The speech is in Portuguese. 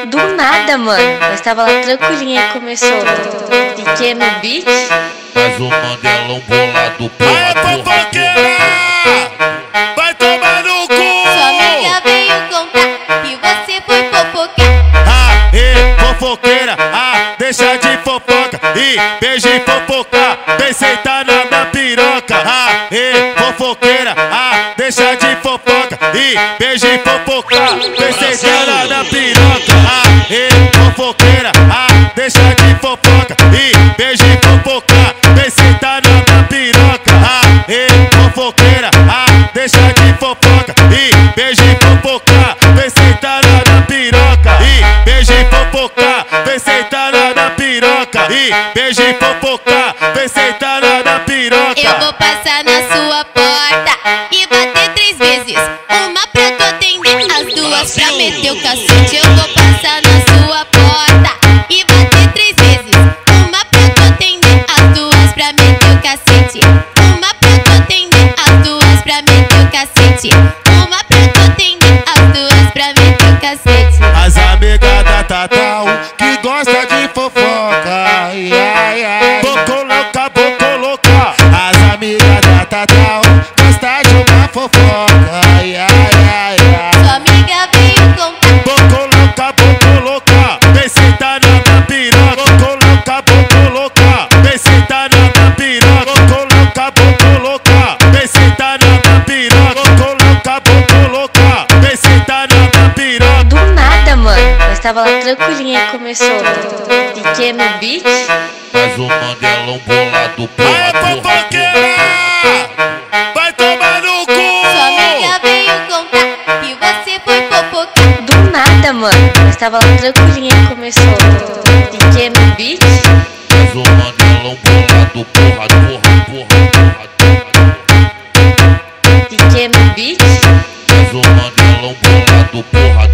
Do nada, mano. Nós tava lá tranquilinha e começou pequeno beat. Mas o Mandelão bolado, porra, fofoqueira! Vai tomar no cu! Sua amiga veio contar que você foi fofoqueira. Fofoqueira, deixa de fofoca e beijo e fofocar. Vem sentar na piroca. Fofoqueira, deixa de fofoca e beijo e fofocar. Vem sentar na piroca. Fofoqueira, deixa de fofoca e beijo e fofocar. Vem sentar na piroca. Fofoqueira, deixa de fofoca e beijo e fofocar. Vem sentar na piroca e beijo e fofocar. Vem sentar na piroca e beijo e fofocar. Vem sentar na piroca. Eu vou passar na sua porta e bater 3 vezes. Uma pra tu atender, as duas pra meter o cacete. Eu vou passar na sua porta e bater 3 vezes. Uma pra tu atender, as duas pra meter o cacete. Uma pra tu atender, as duas pra meter o cacete. Uma pra tu atender, as duas pra meter o cacete. As amigas da Tatau que gosta de fofoca. Vou colocar. As amigas da Tatau gosta de uma fofoca. Sua amiga veio contar. Vou colocar. Vem sentar na piroca. Vou colocar. Vem sentar na piroca. Vou colocar. Vem sentar na piroca. Vou colocar. Vem sentar na piroca. Do nada, mano. Nós tava lá tranquilinha e começou pequeno beat. Mas o Mandelão bolado, porra, Fofoqueira! Vai tomar no cu! Sua amiga veio contar que você foi fofoqueira. Do nada, mano. Nós tava lá tranquilinha e começou pequeno beat. Mas o Mandelão bolado, porra, Pequeno beat. Mas o Mandelão bolado, porra,